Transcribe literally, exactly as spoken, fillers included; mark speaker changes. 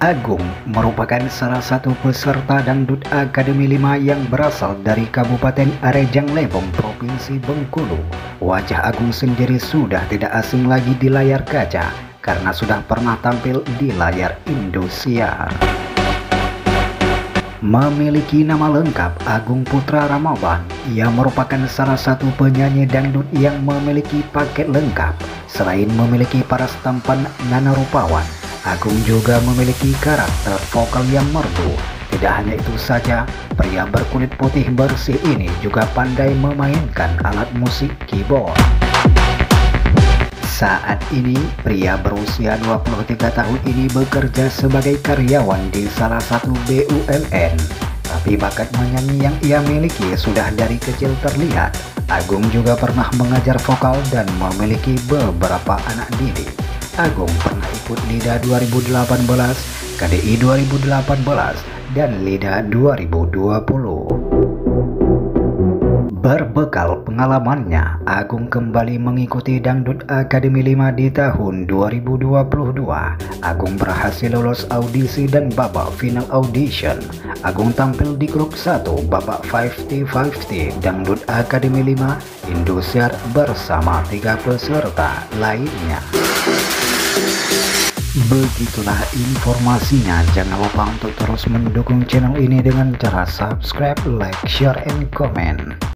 Speaker 1: Agung merupakan salah satu peserta Dangdut Akademi lima yang berasal dari Kabupaten Arejang Lebong, Provinsi Bengkulu. Wajah Agung sendiri sudah tidak asing lagi di layar kaca karena sudah pernah tampil di layar Indosiar. Memiliki nama lengkap Agung Putra Ramawan, ia merupakan salah satu penyanyi dangdut yang memiliki paket lengkap. Selain memiliki paras tampan Nana Rupawan, Agung juga memiliki karakter vokal yang merdu. Tidak hanya itu saja, pria berkulit putih bersih ini juga pandai memainkan alat musik keyboard. Saat ini, pria berusia dua puluh tiga tahun ini bekerja sebagai karyawan di salah satu B U M N. Tapi bakat menyanyi yang ia miliki sudah dari kecil terlihat. Agung juga pernah mengajar vokal dan memiliki beberapa anak didik. Agung pernah ikut LIDA dua ribu delapan belas, K D I dua ribu delapan belas, dan LIDA dua ribu dua puluh. Berbekal pengalamannya, Agung kembali mengikuti Dangdut Akademi lima di tahun dua ribu dua puluh dua. Agung berhasil lolos audisi dan babak final audition. Agung tampil di grup satu babak lima puluh lima puluh Dangdut Akademi lima Indosiar bersama tiga peserta lainnya. Begitulah informasinya. Jangan lupa untuk terus mendukung channel ini dengan cara subscribe, like, share, and comment.